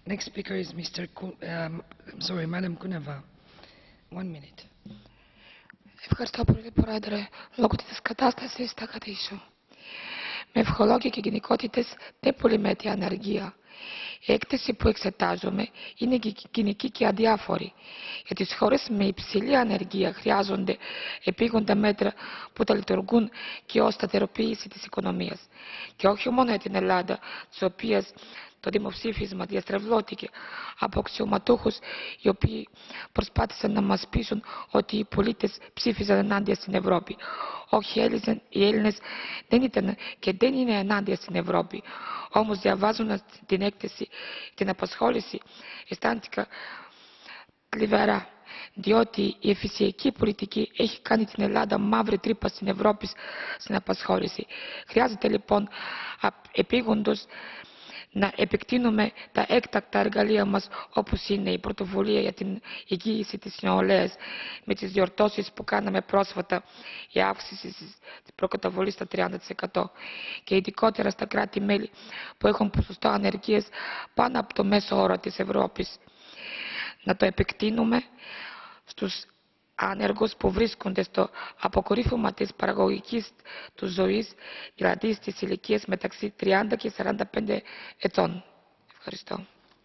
Next speaker is Madam Kuneva. 1 minute. Ευχαριστώ πολύ, Πρόεδρε. Λόγω της κατάστασης θα κρατήσω. Με ευχολόγια και γενικότητες δεν πολυμέτεια ανεργία. Η έκθεση που εξετάζουμε είναι κοινική και αδιάφορη. Για τις χώρες με υψηλή ανεργία χρειάζονται επίγοντα μέτρα που θα λειτουργούν και ως σταθεροποίηση της οικονομίας. Και όχι μόνο για την Ελλάδα, της οποίας το δημοψήφισμα διαστρεβλώθηκε από αξιωματούχους οι οποίοι προσπάθησαν να μας πείσουν ότι οι πολίτες ψήφιζαν ενάντια στην Ευρώπη. Όχι, οι Έλληνες δεν ήταν και δεν είναι ενάντια στην Ευρώπη. Όμως διαβάζοντας την έκθεση, την απασχόληση, αισθάνθηκα θλιβερά. Διότι η εφησιακή πολιτική έχει κάνει την Ελλάδα μαύρη τρύπα στην Ευρώπη στην απασχόληση. Χρειάζεται λοιπόν επίγοντος να επεκτείνουμε τα έκτακτα εργαλεία μας, όπως είναι η πρωτοβουλία για την εγγύηση της νεολαίας με τις διορθώσεις που κάναμε πρόσφατα, η αύξηση της προκαταβολής στα 30% και ειδικότερα στα κράτη-μέλη που έχουν ποσοστό ανεργίας πάνω από το μέσο όρο της Ευρώπης. Να το επεκτείνουμε στους άνεργους που βρίσκονται στο αποκορύφωμα της παραγωγικής του ζωής, δηλαδή στις ηλικίες μεταξύ 30 και 45 ετών. Ευχαριστώ.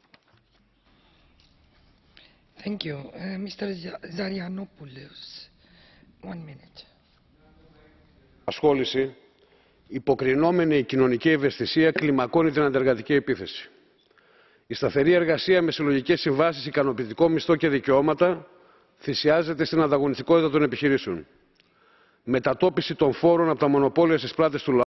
Thank you. Mr. Zarianopoulos, 1 minute. Ασχόληση, υποκρινόμενη η κοινωνική ευαισθησία, κλιμακώνει την αντεργατική επίθεση. Η σταθερή εργασία με συλλογικές συμβάσεις, ικανοποιητικό μισθό και δικαιώματα θυσιάζεται στην ανταγωνιστικότητα των επιχειρήσεων. Μετατόπιση των φόρων από τα μονοπόλια στις πλάτες του λαού